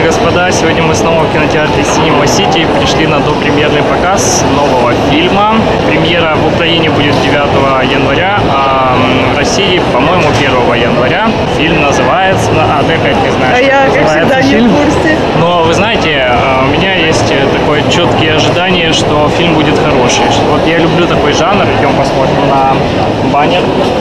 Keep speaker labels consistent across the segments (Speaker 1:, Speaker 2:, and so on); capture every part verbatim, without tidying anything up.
Speaker 1: господа, сегодня мы снова в кинотеатре Cinema City пришли на допремьерный показ нового фильма. Премьера в Украине будет девятого января, а в России, по-моему, первого января. Фильм называется... А ты опять не знаешь,
Speaker 2: а
Speaker 1: как
Speaker 2: я,
Speaker 1: называется
Speaker 2: как всегда,
Speaker 1: фильм.
Speaker 2: Не в курсе.
Speaker 1: Но вы знаете, у меня есть такое четкие ожидание, что фильм будет хороший. Вот я люблю такой жанр. Идем посмотрим на баннер.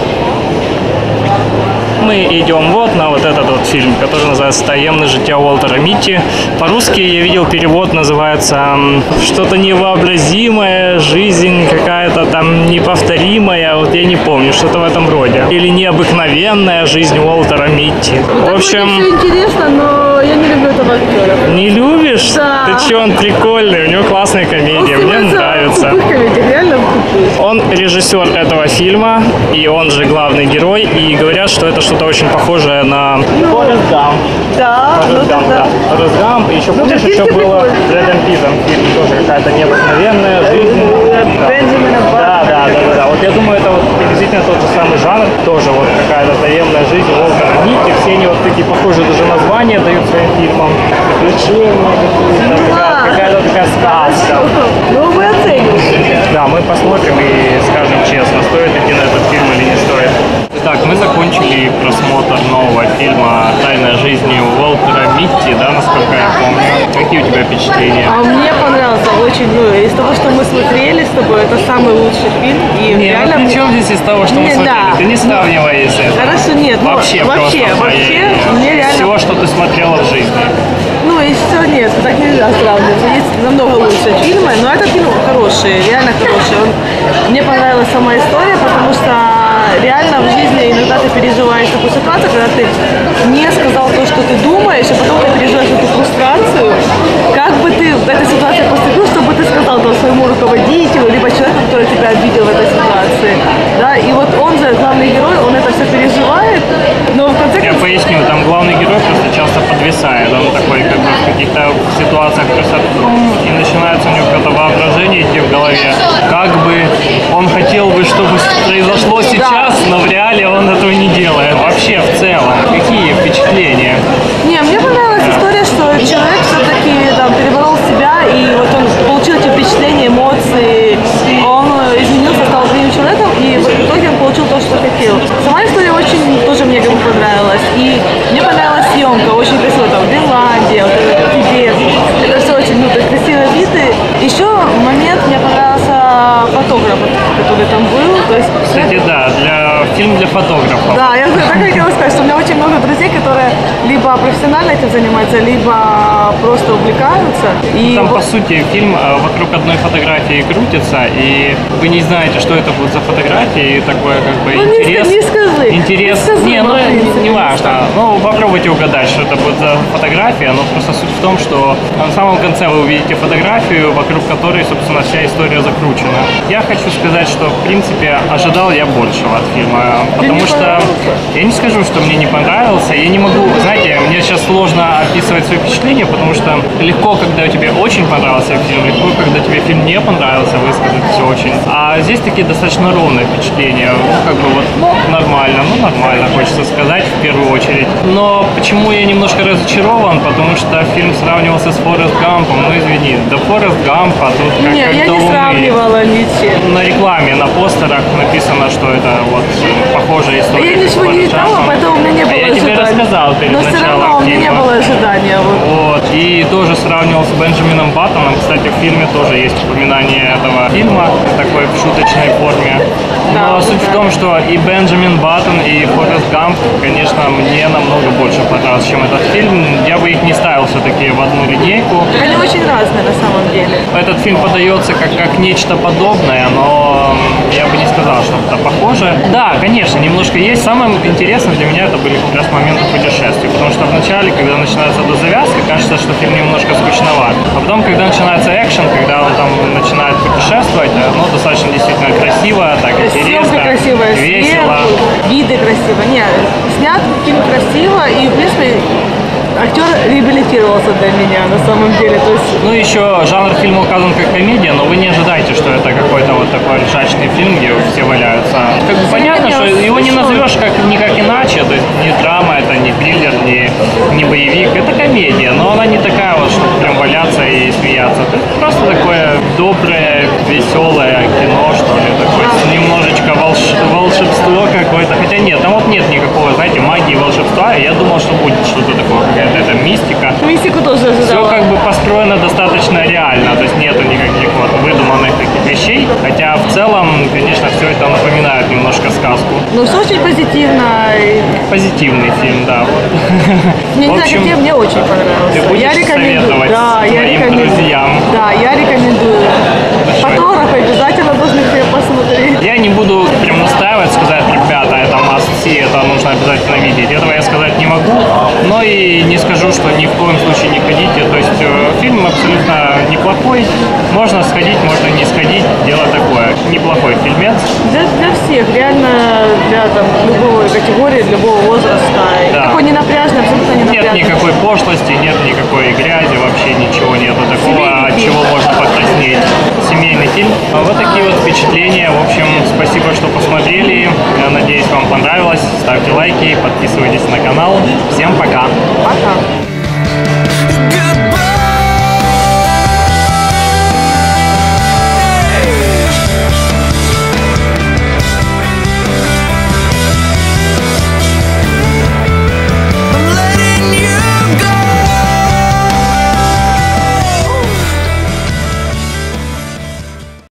Speaker 1: Мы идем вот на вот этот вот фильм, который называется «Таемное життя Уолтера Митти». По-русски я видел перевод, называется что-то невообразимая жизнь, какая-то там неповторимая, вот я не помню, что-то в этом роде. Или необыкновенная жизнь Уолтера Митти.
Speaker 2: Ну,
Speaker 1: в общем...
Speaker 2: все интересно, но я не люблю этого актера.
Speaker 1: Не любишь?
Speaker 2: Да.
Speaker 1: Ты че, он прикольный, у него классная комедия, мне нравится.
Speaker 2: Комедия, реально
Speaker 1: Он режиссер этого фильма, и он же главный герой, и говорят, что это что-то очень похожее на Форест Гамп.
Speaker 2: Да,
Speaker 1: Форест
Speaker 2: ну
Speaker 1: Гамп,
Speaker 2: да.
Speaker 1: да. Форест Гамп, и еще
Speaker 2: Ну,
Speaker 1: помнишь, еще
Speaker 2: какие-то
Speaker 1: было
Speaker 2: прикольные.
Speaker 1: с Брэдом Питтом фильм, тоже какая-то необыкновенная жизнь.
Speaker 2: Бенджамина
Speaker 1: Да,
Speaker 2: Баттона.
Speaker 1: да, да, да, да. Вот я думаю, это вот приблизительно тот же самый жанр, тоже вот какая-то таемная жизнь Уолтера Митти, все они вот такие похожие, даже названия дают своим фильмам. Приключения какие-то, такая- какая-то такая сказка.
Speaker 2: Ну, вы оцените.
Speaker 1: Да, мы посмотрим и скажем честно, стоит идти на этот фильм или не стоит. Итак, мы закончили просмотр нового фильма «Тайная жизнь Уолтера Митти», да, насколько я помню. Какие у тебя впечатления?
Speaker 2: А мне понравился очень, ну, из того, что мы смотрели с тобой, это самый лучший фильм. И
Speaker 1: Не,
Speaker 2: реально...
Speaker 1: ну при чем здесь из того, что мы
Speaker 2: Не,
Speaker 1: смотрели?
Speaker 2: да.
Speaker 1: Ты не сравнивай с этим.
Speaker 2: Хорошо, нет, ну,
Speaker 1: Вообще,
Speaker 2: вообще,
Speaker 1: просто
Speaker 2: вообще,
Speaker 1: по-
Speaker 2: мне реально...
Speaker 1: всего, что ты смотрела в жизни.
Speaker 2: Ну, и все, нет, так нельзя сравнивать. Есть намного лучше фильмы, но этот фильм хороший, реально хороший. Он... Мне понравилась сама история, потому что реально в жизни иногда ты переживаешь такую ситуацию, когда ты не сказал то, что ты думаешь, а потом ты переживаешь эту фрустрацию. Как бы ты в этой ситуации поступил, чтобы ты сказал то своему руководителю, либо человеку, который тебя обидел в этой ситуации. Да? И вот он же, главный герой, он это все переживает, но в конце
Speaker 1: Я
Speaker 2: концов...
Speaker 1: поясню, там главный герой просто часто подвисает. Он такой, как бы в каких-то ситуациях просто хрум, и начинается у него какое-то воображение идти в голове. Как бы он хотел бы, чтобы произошло сейчас, но в реале он этого не делает. Вообще, в целом, какие впечатления?
Speaker 2: Не, мне понравилась история, что человек все-таки там переборол себя, и вот он получил эти впечатления, эмоции, он изменился, стал другим человеком, и вот в итоге он получил то, что хотел. Сама история очень тоже мне как бы понравилась, и мне понравилась съемка, очень красиво, там, Гренландия, вот этот Тибет, это все очень, ну, то есть красивые виды. Еще момент, мне понравился фотограф, который там был, то есть...
Speaker 1: Кстати, да, для, фильм для фотографов.
Speaker 2: Да, я так хотела сказать, что у меня очень много друзей, которые либо профессионально этим занимаются, либо просто увлекаются. И
Speaker 1: Там,
Speaker 2: вот-
Speaker 1: по сути, фильм э, вокруг одной фотографии крутится, и вы не знаете, что это будет за фотография, и такое как бы
Speaker 2: Ну, не
Speaker 1: интерес.
Speaker 2: ска- не скажи,
Speaker 1: Интерес.
Speaker 2: не скажи,
Speaker 1: не, ну,
Speaker 2: ну, в
Speaker 1: не,
Speaker 2: принципе,
Speaker 1: не
Speaker 2: не
Speaker 1: важно. Ну, попробуйте угадать, что это будет за фотография, но просто суть в том, что на самом конце вы увидите фотографию, вокруг которой, собственно, вся история закручена. Я хочу сказать, что, в принципе, ожидал я большего от фильма, потому
Speaker 2: не
Speaker 1: что
Speaker 2: понравился?
Speaker 1: я не скажу, что мне не понравился, я не могу, знаете, мне сейчас сложно описывать свои впечатления, потому что легко, когда тебе очень понравился фильм, легко, когда тебе фильм не понравился, высказать все очень. А здесь такие достаточно ровные впечатления, ну, как бы вот, ну, нормально, ну, нормально, хочется сказать в первую очередь. Но почему я немножко разочарован, потому что фильм сравнивался с Форест Гампом, ну, извини, до Форест Гампа тут как,
Speaker 2: Не,
Speaker 1: как
Speaker 2: я
Speaker 1: до
Speaker 2: не
Speaker 1: Луны.
Speaker 2: сравнивала ничем.
Speaker 1: На рекламе, на постерах написано, что это вот похожая история.
Speaker 2: Я ничего не читала, поэтому у меня не было
Speaker 1: А я тебе
Speaker 2: ожиданий.
Speaker 1: рассказал перед
Speaker 2: Но все
Speaker 1: началом
Speaker 2: равно у меня не
Speaker 1: фильма.
Speaker 2: было ожидания. Вот.
Speaker 1: Вот. И тоже сравнивал с Бенджамином Баттоном. Кстати, в фильме тоже есть упоминание этого фильма в такой в шуточной форме. Но
Speaker 2: Да,
Speaker 1: суть
Speaker 2: да.
Speaker 1: в том, что и Бенджамин Баттон, и Форест Гамп, конечно, мне намного больше понравился, чем этот фильм. Я бы их не ставил все-таки в одну линейку.
Speaker 2: Они очень разные на самом деле.
Speaker 1: Этот фильм подается как, как нечто подобное, но я бы не сказал, что это похоже. Да, конечно, немножко есть. Самое интересное для меня это были как раз моменты путешествий, потому что вначале, когда начинается до завязки, кажется, что фильм немножко скучноват. А потом, когда начинается экшен, когда он там начинает путешествовать, ну, достаточно действительно красиво, так интересно,
Speaker 2: Съемка красивая,
Speaker 1: весело.
Speaker 2: сверху, виды красиво. Нет, снят фильм красиво, и, в принципе, актер реабилитировался для меня на самом деле. То есть...
Speaker 1: Ну, еще жанр фильма указан как комедия, но вы не ожидаете, что это какой-то вот такой ржачный фильм, где все валяются. Как бы понятно, что его не назовешь как, никак иначе, то есть не драма, это не триллер, не не боевик, это комедия, но она не такая вот, чтобы прям валяться и смеяться. Это просто такое доброе, веселое кино, что ли, такое, немножечко волш- волшебство какое-то. Хотя нет, там вот нет никакого, знаете, магии, волшебства. Я думал, что будет что-то такое, какая-то это мистика.
Speaker 2: Мистику тоже
Speaker 1: Все
Speaker 2: ожидала.
Speaker 1: как бы построено достаточно реально, то есть нету никаких вот выдуманных таких вещей. Хотя в целом, конечно, все это напоминает немножко сказку.
Speaker 2: Ну, все очень позитивно. и-
Speaker 1: Позитивный фильм, да. Вот.
Speaker 2: Не,
Speaker 1: В
Speaker 2: знаю,
Speaker 1: общем,
Speaker 2: какие, мне очень понравился.
Speaker 1: ты будешь
Speaker 2: я рекомендую.
Speaker 1: советовать
Speaker 2: Да, я
Speaker 1: своим
Speaker 2: рекомендую.
Speaker 1: друзьям?
Speaker 2: Да, я рекомендую. Фотографы обязательно должны все посмотреть.
Speaker 1: Я не буду прям настаивать, сказать, ребята, это must see, это нужно обязательно видеть. Этого я сказать не могу, но и не скажу, что ни в коем случае не ходите. То есть э, фильм абсолютно неплохой. Можно сходить, можно не сходить. Дело такое. Неплохой фильмец.
Speaker 2: Для, для всех, реально для там, любой категории, для любого возраста. И
Speaker 1: Да.
Speaker 2: Такой не напряжный, абсолютно не
Speaker 1: Нет
Speaker 2: напряжный.
Speaker 1: никакой пошлости, нет никакой грязи, вообще ничего нету такого,
Speaker 2: Семейный
Speaker 1: от
Speaker 2: фильм.
Speaker 1: чего можно покраснеть. Семейный фильм. А Вот такие вот впечатления. В общем, спасибо, что посмотрели. Я надеюсь, вам понравилось. Ставьте лайки, подписывайтесь на канал. Всем пока!
Speaker 2: Пока.